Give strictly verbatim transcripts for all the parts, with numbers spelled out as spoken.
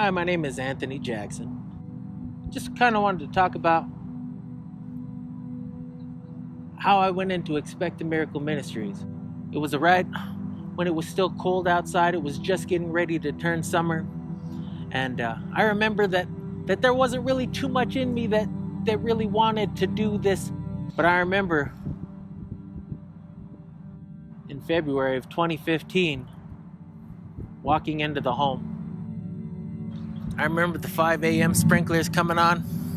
Hi, my name is Anthony Jackson. Just kind of wanted to talk about how I went into Expect a Miracle Ministries. It was a ride when it was still cold outside. It was just getting ready to turn summer. And uh, I remember that, that there wasn't really too much in me that, that really wanted to do this. But I remember in February of twenty fifteen, walking into the home. I remember the five a.m. sprinklers coming on.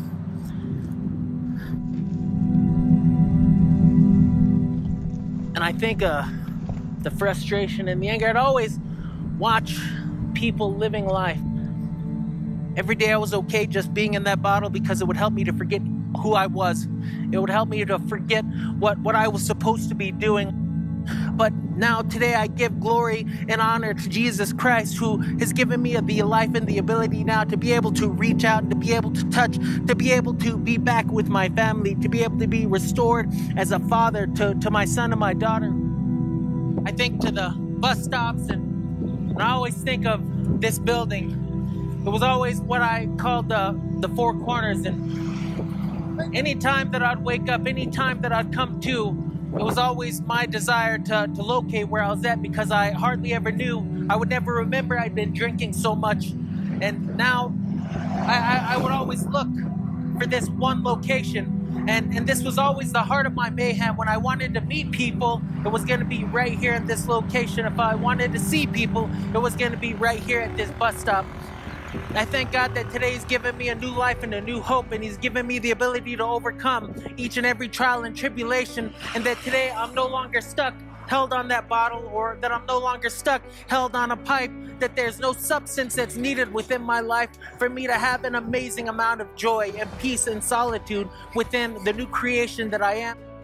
And I think uh, the frustration and the anger, I'd always watch people living life. Every day I was okay just being in that bottle because it would help me to forget who I was. It would help me to forget what, what I was supposed to be doing. But now today I give glory and honor to Jesus Christ, who has given me the life and the ability now to be able to reach out, to be able to touch, to be able to be back with my family, to be able to be restored as a father to, to my son and my daughter. I think to the bus stops, and, and I always think of this building. It was always what I called the, the four corners, and anytime that I'd wake up, anytime that I'd come to, it was always my desire to, to locate where I was at, because I hardly ever knew. I would never remember I'd been drinking so much. And now I, I, I would always look for this one location. And, and this was always the heart of my mayhem. When I wanted to meet people, it was going to be right here in this location. If I wanted to see people, it was going to be right here at this bus stop. I thank God that today He's given me a new life and a new hope, and He's given me the ability to overcome each and every trial and tribulation, and that today I'm no longer stuck, held on that bottle, or that I'm no longer stuck, held on a pipe, that there's no substance that's needed within my life for me to have an amazing amount of joy and peace and solitude within the new creation that I am.